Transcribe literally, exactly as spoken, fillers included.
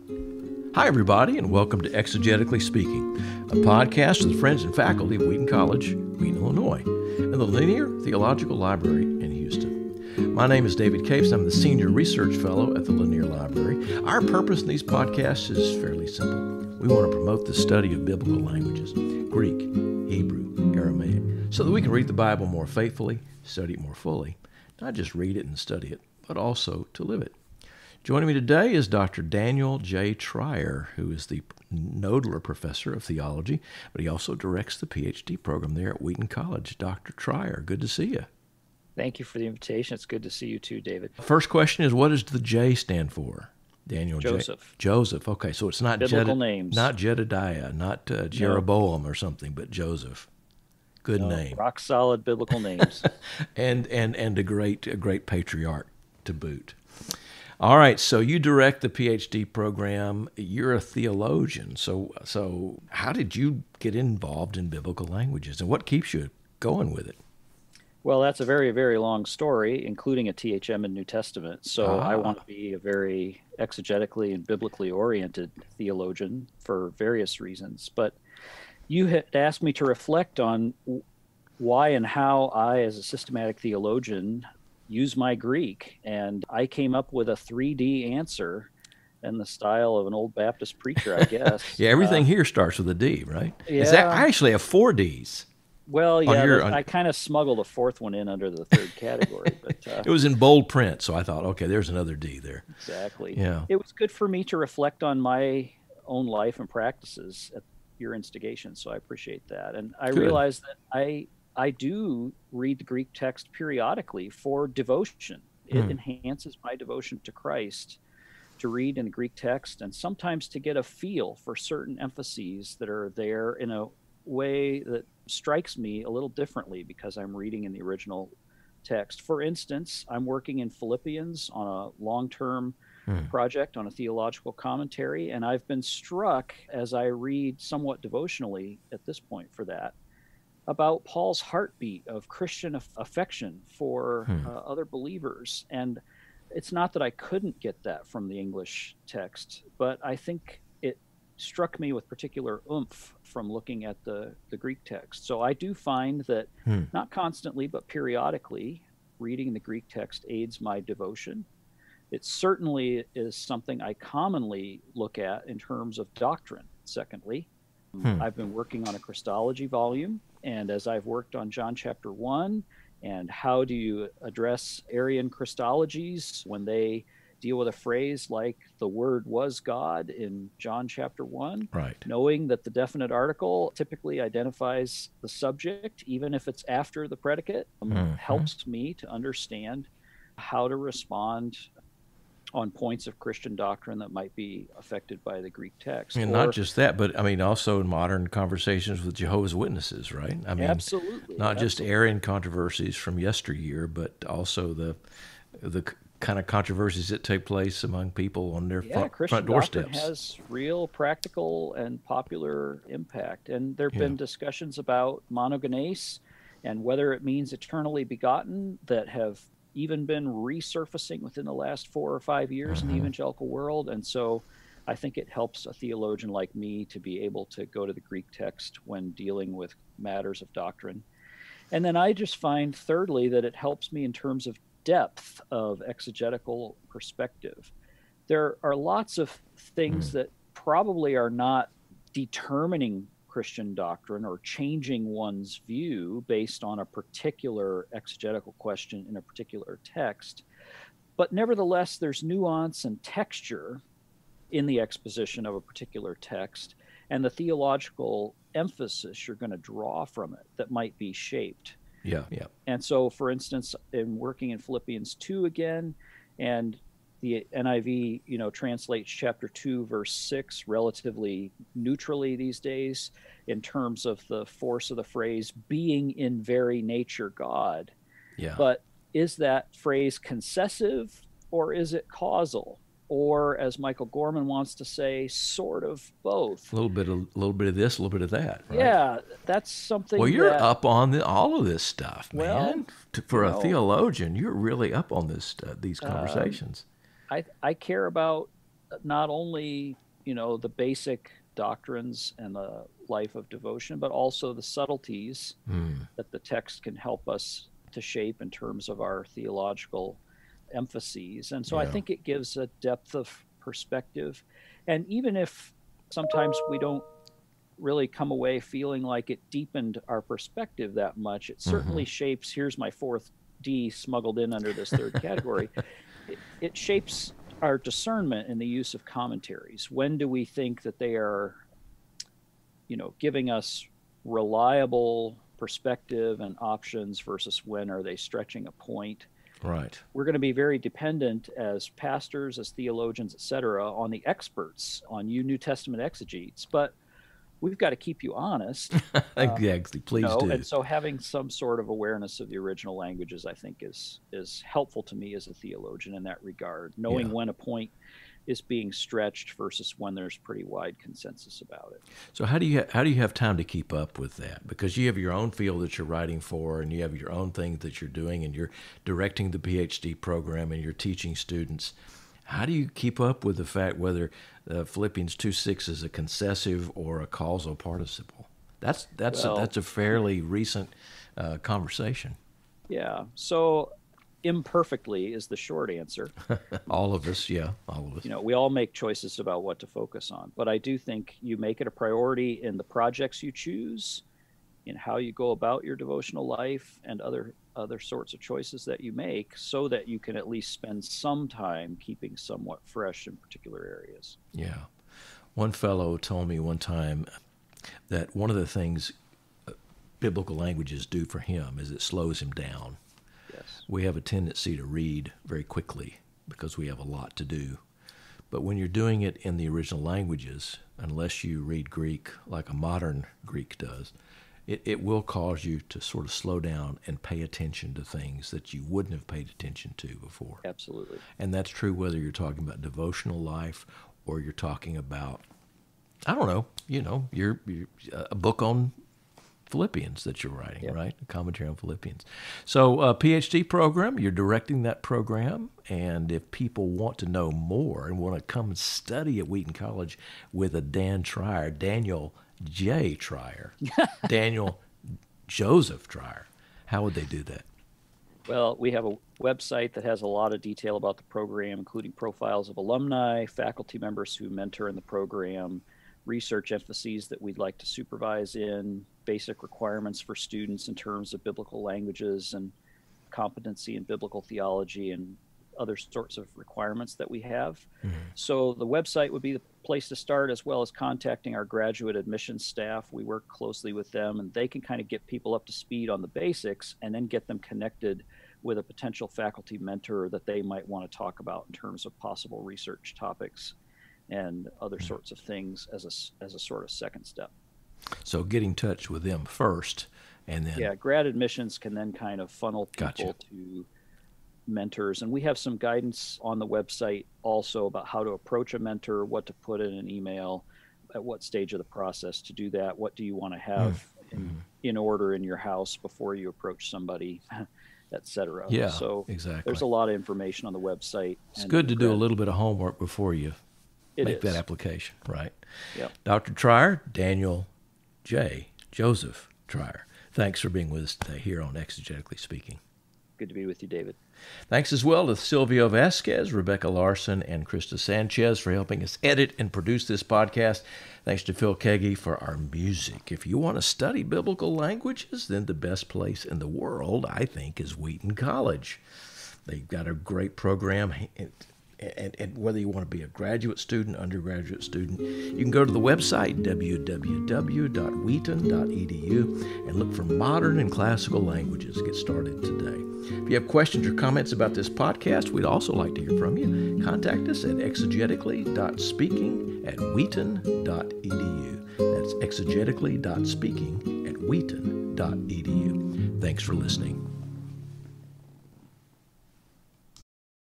Hi, everybody, and welcome to Exegetically Speaking, a podcast of the friends and faculty of Wheaton College, Wheaton, Illinois, and the Linear Theological Library in Houston. My name is David Capes. I'm the Senior Research Fellow at the Linear Library. Our purpose in these podcasts is fairly simple. We want to promote the study of biblical languages, Greek, Hebrew, Aramaic, so that we can read the Bible more faithfully, study it more fully, not just read it and study it, but also to live it. Joining me today is Doctor Daniel J. Treier, who is the Knoedler Professor of Theology, but he also directs the P H D program there at Wheaton College. Doctor Treier, good to see you. Thank you for the invitation. It's good to see you too, David. First question is, what does the J stand for? Daniel Joseph. J. Joseph. Okay, so it's not biblical Jedi- names. not Jedediah, not uh, Jeroboam no. or something, but Joseph. Good no, name. Rock solid biblical names. and and and a great a great patriarch to boot. All right, so you direct the P H D program. You're a theologian. So so how did you get involved in biblical languages, and what keeps you going with it? Well, that's a very, very long story, including a T H M in New Testament. So ah. I want to be a very exegetically and biblically oriented theologian for various reasons. But you had asked me to reflect on why and how I, as a systematic theologian, use my Greek, and I came up with a three D answer in the style of an old Baptist preacher, I guess. yeah, everything uh, here starts with a D, right? Yeah. Is that, I actually have four Ds. Well, yeah, your, on... I kind of smuggled a fourth one in under the third category. But uh, it was in bold print, so I thought, okay, there's another D there. Exactly. Yeah. It was good for me to reflect on my own life and practices at your instigation, so I appreciate that. And I good. realized that I I do read the Greek text periodically for devotion. It hmm. enhances my devotion to Christ to read in the Greek text, and sometimes to get a feel for certain emphases that are there in a way that strikes me a little differently because I'm reading in the original text. For instance, I'm working in Philippians on a long-term hmm. project on a theological commentary, and I've been struck as I read somewhat devotionally at this point for that about Paul's heartbeat of Christian aff- affection for hmm. uh, other believers. And it's not that I couldn't get that from the English text, but I think it struck me with particular oomph from looking at the, the Greek text. So I do find that hmm. not constantly, but periodically, reading the Greek text aids my devotion. It certainly is something I commonly look at in terms of doctrine. Secondly, hmm. I've been working on a Christology volume, and as I've worked on John chapter one, and how do you address Arian Christologies when they deal with a phrase like the word was God in John chapter one, right. knowing that the definite article typically identifies the subject, even if it's after the predicate, um, mm-hmm. helps me to understand how to respond on points of Christian doctrine that might be affected by the Greek text. And or, not just that, but I mean, also in modern conversations with Jehovah's Witnesses, right? I mean, absolutely. Not absolutely. just Arian controversies from yesteryear, but also the the kind of controversies that take place among people on their yeah, front, Christian front doorsteps. Doctrine has real practical and popular impact. And there have yeah. been discussions about monogenes and whether it means eternally begotten that have even been resurfacing within the last four or five years mm-hmm. in the evangelical world. And so I think it helps a theologian like me to be able to go to the Greek text when dealing with matters of doctrine. And then I just find, thirdly, that it helps me in terms of depth of exegetical perspective. There are lots of things mm-hmm. that probably are not determining Christian doctrine or changing one's view based on a particular exegetical question in a particular text. But nevertheless, there's nuance and texture in the exposition of a particular text and the theological emphasis you're going to draw from it that might be shaped. Yeah, yeah. And so, for instance, in working in Philippians two again, and the N I V, you know, translates chapter two, verse six relatively neutrally these days in terms of the force of the phrase being in very nature God. Yeah. But is that phrase concessive or is it causal? Or, as Michael Gorman wants to say, sort of both. A little bit of a little bit of this, a little bit of that. Right? Yeah, that's something. Well, you're that, up on the, all of this stuff, man. Well, to, for a know, theologian, you're really up on this uh, these conversations. Um, I I care about not only, you know, the basic doctrines and the life of devotion, but also the subtleties mm. that the text can help us to shape in terms of our theological emphases. And so yeah. I think it gives a depth of perspective. And even if sometimes we don't really come away feeling like it deepened our perspective that much, it certainly mm-hmm. shapes, here's my fourth D smuggled in under this third category, it, it shapes our discernment in the use of commentaries. When do we think that they are, you know, giving us reliable perspective and options versus when are they stretching a point? Right. We're going to be very dependent as pastors, as theologians, et cetera, on the experts, on you New Testament exegetes. But we've got to keep you honest. Exactly. Please you know, do. And so having some sort of awareness of the original languages, I think, is is helpful to me as a theologian in that regard, knowing yeah. when a point is being stretched versus when there's pretty wide consensus about it. So how do you how do you have time to keep up with that? Because you have your own field that you're writing for, and you have your own things that you're doing, and you're directing the P H D program, and you're teaching students. How do you keep up with the fact whether uh, Philippians two six is a concessive or a causal participle? That's that's well, a, that's a fairly recent uh, conversation. Yeah. So imperfectly is the short answer. All of us, yeah, all of us. You know, we all make choices about what to focus on, but I do think you make it a priority in the projects you choose, in how you go about your devotional life, and other other sorts of choices that you make, so that you can at least spend some time keeping somewhat fresh in particular areas. Yeah. One fellow told me one time that one of the things biblical languages do for him is it slows him down. Yes. We have a tendency to read very quickly because we have a lot to do. But when you're doing it in the original languages, unless you read Greek like a modern Greek does, it, it will cause you to sort of slow down and pay attention to things that you wouldn't have paid attention to before. Absolutely. And that's true whether you're talking about devotional life or you're talking about, I don't know, you know, you're, you're a book on Philippians that you're writing, yep. right? A commentary on Philippians. So a P H D program, you're directing that program, and if people want to know more and want to come and study at Wheaton College with a Dan Treier, Daniel J. Treier, Daniel Joseph Treier, how would they do that? Well, we have a website that has a lot of detail about the program, including profiles of alumni, faculty members who mentor in the program, research emphases that we'd like to supervise in, basic requirements for students in terms of biblical languages and competency in biblical theology, and other sorts of requirements that we have. Mm-hmm. So the website would be the place to start, as well as contacting our graduate admissions staff. We work closely with them, and they can kind of get people up to speed on the basics and then get them connected with a potential faculty mentor that they might want to talk about in terms of possible research topics and other mm-hmm. sorts of things as a, as a sort of second step. So get in touch with them first, and then... Yeah, grad admissions can then kind of funnel people gotcha. to mentors. And we have some guidance on the website also about how to approach a mentor, what to put in an email, at what stage of the process to do that, what do you want to have mm-hmm. in, in order in your house before you approach somebody, et cetera. Yeah, so exactly. There's a lot of information on the website. It's good to do a little bit of homework before you it make is. that application, right? Yep. Doctor Treier, Daniel J. Joseph Treier, thanks for being with us today here on Exegetically Speaking. Good to be with you, David. Thanks as well to Silvio Vasquez, Rebecca Larson, and Krista Sanchez for helping us edit and produce this podcast. Thanks to Phil Keggy for our music. If you want to study biblical languages, then the best place in the world, I think, is Wheaton College. They've got a great program. And, and, and whether you want to be a graduate student, undergraduate student, you can go to the website, w w w dot wheaton dot e d u, and look for modern and classical languages. Get started today. If you have questions or comments about this podcast, we'd also like to hear from you. Contact us at exegetically dot speaking at wheaton dot e d u. That's exegetically dot speaking at wheaton dot e d u. Thanks for listening.